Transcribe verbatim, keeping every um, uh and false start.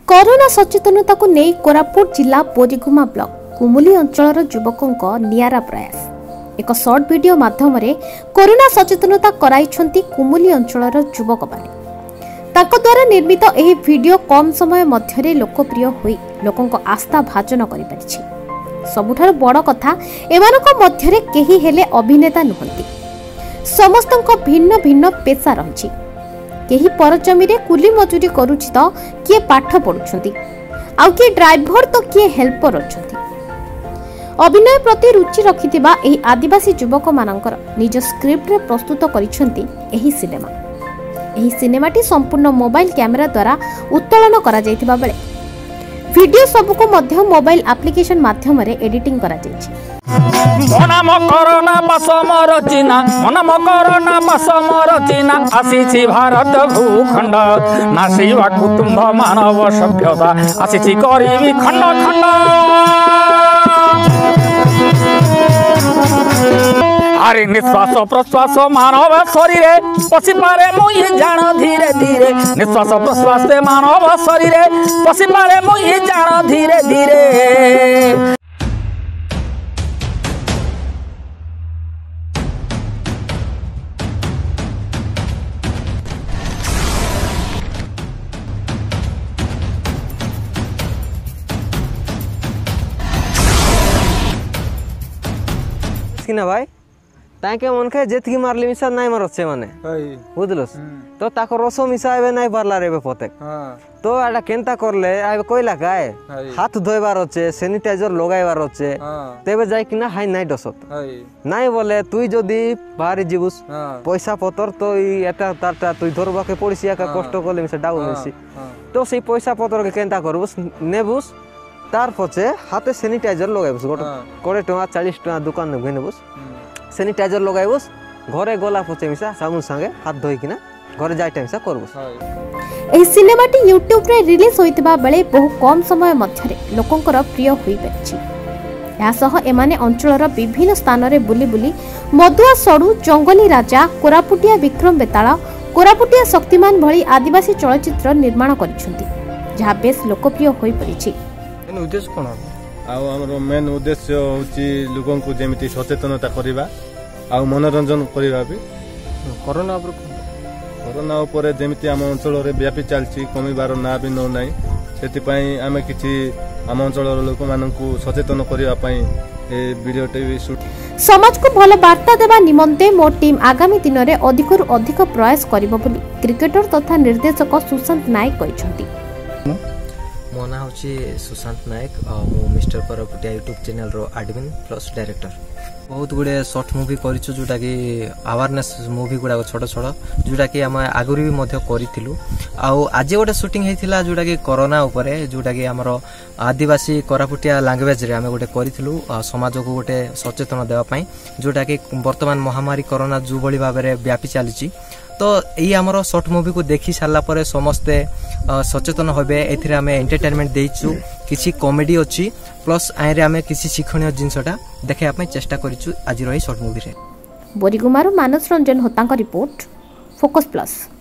Corona सचेतनता को नहीं कोरापुट जिला बोरीगुमा ब्लॉक कुमुली अंचल युवकों नियारा प्रयास एक शॉर्ट वीडियो माध्यम कोरोना सचेतनता कराइछंती कुमुली अंचल युवक माने ताको द्वारा निर्मित एही वीडियो कम समय मध्यरे लोकप्रिय होई लोकों को आस्था भाजन करि परिछि। सबुठार बड़ कथा एमानक मध्यरे केही हेले अभिनेता नुहंती, समस्तंक भिन्न भिन्न पेशा रहिछि। केही परजमी रे कुली मजूरी करूछि तो किए पाठ पढुछंती, आउ किए ड्राइवर तो किए हेल्पर अछंती। अभिनय प्रति रुचि रखिथिबा एही आदिवासी युवक मानकर निज स्क्रिप्ट रे प्रस्तुत करिसंती एही सिनेमा। एही सिनेमाटी संपूर्ण मोबाइल कैमेरा द्वारा उत्तोलन करा जायथिबा बेले वीडियो सबको मध्य मोबाइल एप्लिकेशन माध्यम रे एडिटिंग करा जायछि। मोनाम कोरोना पासमर चिना मोनाम कोरोना पासमर चिना आसीछि भारत भूखंड नासीवा कुटुंब मानव सभ्यता आसीछि करिबी खंड खंड। अरे निश्वास प्रश्वास मानव शरीर पशि पारे मुई जान धीरे धीरे निश्वास प्रश्वास मानव शरीर पशि पारे मुई जान धीरे धीरे। ना भाई ताके मन के जेतकी मारली मिसा नाही मारत से माने बुझलस तो ताको रसो मिसाबे नाही पारला रे पते हां तो आडा केनता करले आबे कोइला गाय हाथ धोइबार अछि सैनिटाइजर लगाइबार अछि तेबे जाय कि ना हाय नाही डसत नाही बोले तुई जदी बाहर जीबुस पैसा पतर तो एटा तारटा तुई धरबा के पड़िसिया का कष्ट करले मिसा डाउ मिसी तो सेई पैसा पतर के केनता करबुस नेबुस तार पछे हाथे सैनिटाइजर लगाइबुस गोटे कोड़े टका चालीस टका दुकान में घेनेबुस सैनिटाइजर लगाइबुस घरे गला पछे मिसा साबुन संगे हाथ धोई किना घरे जाय टाइम सा करबुस। एही सिनेमाटी यूट्यूब रे रिलीज होइतबा बेले बहु कम समय मध्यरे लोकंकर प्रिय होई परछि। या सह एमाने अंचलर विभिन्न स्थान रे बुली बुली मधुआ सडू जंगली राजा कोरापुटिया विक्रम बेताल कोरापुटिया शक्तिमान भली आदिवासी चलचित्र निर्माण करिसंती जहा बेस लोकप्रिय होई परिछि। उद्देश्य कोन आ हमर मेन उद्देश्य होची लोगन को जेमिति सचेतनता करिबा आ मनोरंजन करिबा भी कोरोना ऊपर कोरोना ऊपर जेमिति हम अंचल रे व्यापी चलची कमिबार ना भी न नाही सेति पई आमे किछि हम अंचल लोक मानन को सचेतन करिबा पई ए वीडियो टीवी शूट समाज को भल वार्ता देबा निमंते मो टीम आगामी दिन रे अधिकरु अधिक प्रयास करिबो बोली क्रिकेटर तथा निर्देशक सुशांत नायक कहिसंती। मो ना होची सुशांत नायक मो मिस्टर कोरापुटिया यूट्यूब चैनल रो एडमिन प्लस डायरेक्टर। बहुत गुडे शॉर्ट मूवी करिछु जोटा कि अवेयरनेस मूवी गुडा छोट छोट जोटा कि हम आगुरी भी मध्य करिथिलु आ आज गोटे शूटिंग हेतिला जोटा कि कोरोना ऊपर जोटा कि हमर आदिवासी कोरापुटिया लैंग्वेज रे हम गोटे करिथिलु समाज को गोटे सचेतन देवा पई जोटा कि वर्तमान महामारी कोरोना जो बळी भाबरे व्यापी चलीची तो यही आमर शॉर्ट मूवी को देखी सारा पर समस्ते सचेतन होबे एथिरे हमें एंटरटेनमेंट देइछु किछि कॉमेडी अछि प्लस आइरे हमें किछि शिक्षणीय जिंसटा देखाया पई चेष्टा करिछु आज रही शॉर्ट मूवी रे। बोरीगुमार मानस रंजन होतांक रिपोर्ट फोकस प्लस।